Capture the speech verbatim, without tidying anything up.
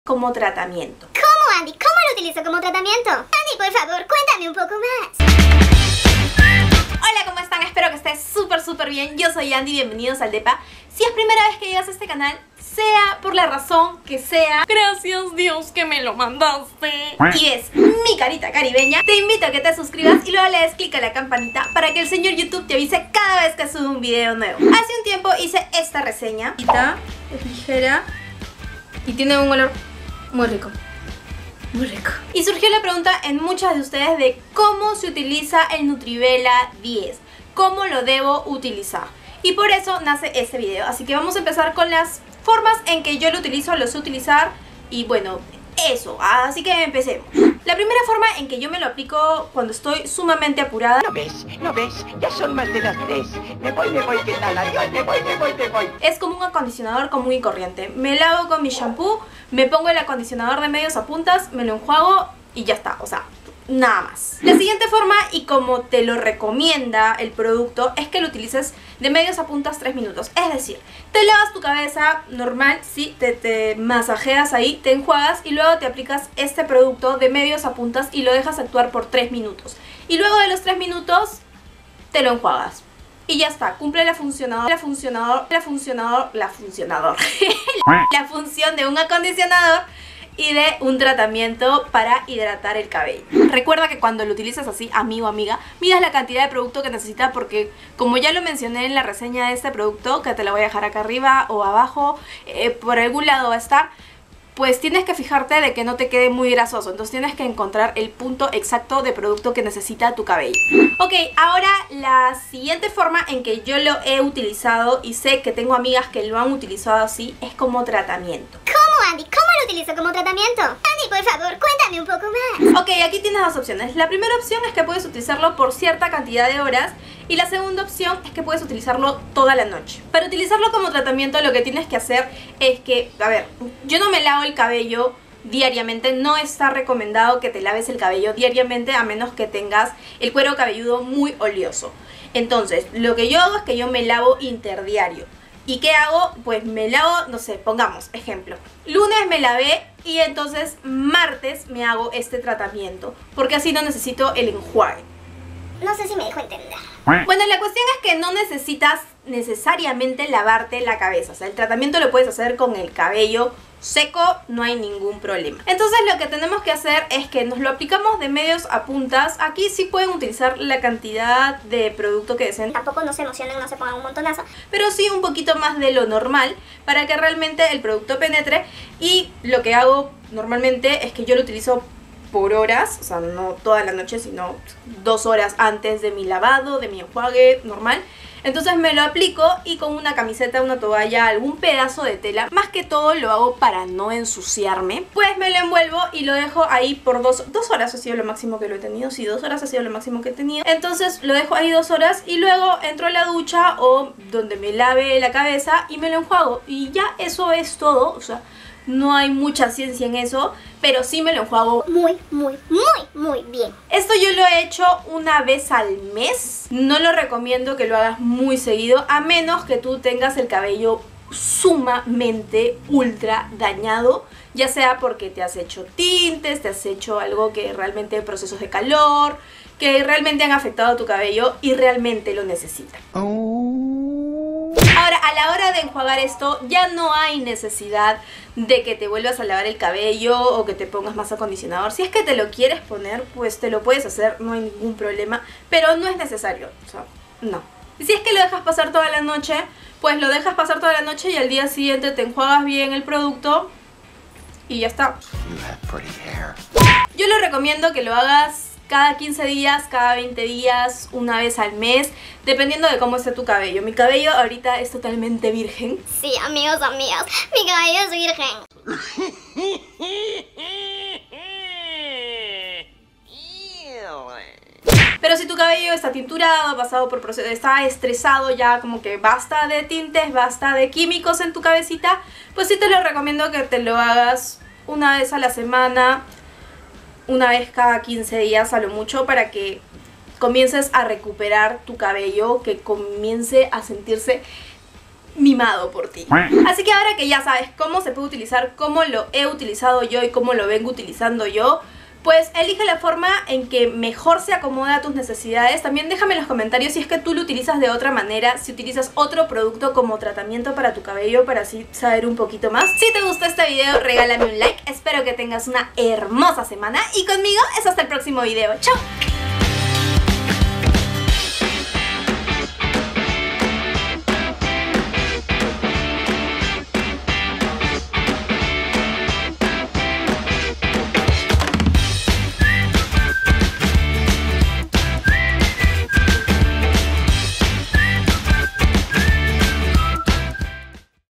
como tratamiento. ¿Cómo, Andy? ¿Cómo lo utilizo como tratamiento? Andy, por favor, cuéntame un poco más. Hola, ¿cómo están? Espero que estés súper súper bien. Yo soy Andy, bienvenidos al Depa. Si es primera vez que llegas a este canal, sea por la razón que sea, gracias Dios que me lo mandaste, y es mi carita caribeña, te invito a que te suscribas y luego le des clic a la campanita para que el señor YouTube te avise cada vez que subo un video nuevo. Hace un tiempo hice esta reseña. Es ligera y tiene un olor muy rico. Muy rico. Y surgió la pregunta en muchas de ustedes de cómo se utiliza el Nutrivela diez. ¿Cómo lo debo utilizar? Y por eso nace este video. Así que vamos a empezar con las formas en que yo lo utilizo, lo sé utilizar. Y bueno, eso. Así que empecemos. La primera forma en que yo me lo aplico cuando estoy sumamente apurada. ¿No ves? ¿No ves? Ya son más de las tres. Me voy, me voy, ¿qué tal? Adiós, me voy, me voy, me voy. Es como un acondicionador común y corriente. Me lavo con mi shampoo, me pongo el acondicionador de medios a puntas, me lo enjuago y ya está. O sea, nada más. La siguiente forma, y como te lo recomienda el producto, es que lo utilices de medios a puntas tres minutos. Es decir, te lavas tu cabeza normal, sí, te, te masajeas ahí, te enjuagas y luego te aplicas este producto de medios a puntas y lo dejas actuar por tres minutos. Y luego de los tres minutos te lo enjuagas. Y ya está, cumple la funcionador, la funcionador, la funcionador, la funcionador, la función de un acondicionador y de un tratamiento para hidratar el cabello. Recuerda que cuando lo utilizas así, amigo o amiga, midas la cantidad de producto que necesitas, porque como ya lo mencioné en la reseña de este producto, que te la voy a dejar acá arriba o abajo, eh, por algún lado va a estar, pues tienes que fijarte de que no te quede muy grasoso. Entonces tienes que encontrar el punto exacto de producto que necesita tu cabello. Ok, ahora la siguiente forma en que yo lo he utilizado, y sé que tengo amigas que lo han utilizado así, es como tratamiento. ¿Cómo, Andy? ¿Cómo lo utilizo como tratamiento? Andy, por favor, cuéntame un poco más. Ok, aquí tienes dos opciones. La primera opción es que puedes utilizarlo por cierta cantidad de horas. Y la segunda opción es que puedes utilizarlo toda la noche. Para utilizarlo como tratamiento, lo que tienes que hacer es que, a ver, yo no me lavo el cabello diariamente. No está recomendado que te laves el cabello diariamente, a menos que tengas el cuero cabelludo muy oleoso. Entonces, lo que yo hago es que yo me lavo interdiario. ¿Y qué hago? Pues me lavo, no sé, pongamos, ejemplo, lunes me lavé y entonces martes me hago este tratamiento, porque así no necesito el enjuague. No sé si me dejo entender. Bueno, la cuestión es que no necesitas necesariamente lavarte la cabeza. O sea, el tratamiento lo puedes hacer con el cabello seco, no hay ningún problema. Entonces lo que tenemos que hacer es que nos lo aplicamos de medios a puntas. Aquí sí pueden utilizar la cantidad de producto que deseen. Tampoco no se emocionen, no se pongan un montonazo. Pero sí un poquito más de lo normal para que realmente el producto penetre. Y lo que hago normalmente es que yo lo utilizo por horas, o sea, no toda la noche, sino dos horas antes de mi lavado, de mi enjuague normal. Entonces me lo aplico y con una camiseta, una toalla, algún pedazo de tela, más que todo lo hago para no ensuciarme, pues me lo envuelvo y lo dejo ahí por dos, dos horas ha sido lo máximo que lo he tenido. Sí, dos horas ha sido lo máximo que he tenido. Entonces lo dejo ahí dos horas y luego entro a la ducha o donde me lave la cabeza y me lo enjuago. Y ya eso es todo, o sea, no hay mucha ciencia en eso, pero sí me lo enjuago muy, muy, muy, muy bien. Esto yo lo he hecho una vez al mes. No lo recomiendo que lo hagas muy seguido, a menos que tú tengas el cabello sumamente ultra dañado, ya sea porque te has hecho tintes, te has hecho algo que realmente procesos de calor, que realmente han afectado a tu cabello y realmente lo necesitan. Ahora, a la hora de enjuagar esto, ya no hay necesidad de que te vuelvas a lavar el cabello o que te pongas más acondicionador. Si es que te lo quieres poner, pues te lo puedes hacer, no hay ningún problema, pero no es necesario, o sea, no. Y si es que lo dejas pasar toda la noche, pues lo dejas pasar toda la noche y al día siguiente te enjuagas bien el producto y ya está. Yo lo recomiendo que lo hagas cada quince días, cada veinte días, una vez al mes, dependiendo de cómo esté tu cabello. Mi cabello ahorita es totalmente virgen. Sí, amigos, amigas, mi cabello es virgen. Pero si tu cabello está tinturado, pasado por proceso, está estresado ya, como que basta de tintes, basta de químicos en tu cabecita, pues sí te lo recomiendo que te lo hagas una vez a la semana, una vez cada quince días a lo mucho, para que comiences a recuperar tu cabello, que comience a sentirse mimado por ti. Así que ahora que ya sabes cómo se puede utilizar, cómo lo he utilizado yo y cómo lo vengo utilizando yo, pues elige la forma en que mejor se acomoda a tus necesidades. También déjame en los comentarios si es que tú lo utilizas de otra manera, si utilizas otro producto como tratamiento para tu cabello, para así saber un poquito más. Si te gustó este video, regálame un like. Espero que tengas una hermosa semana y conmigo es hasta el próximo video. ¡Chao!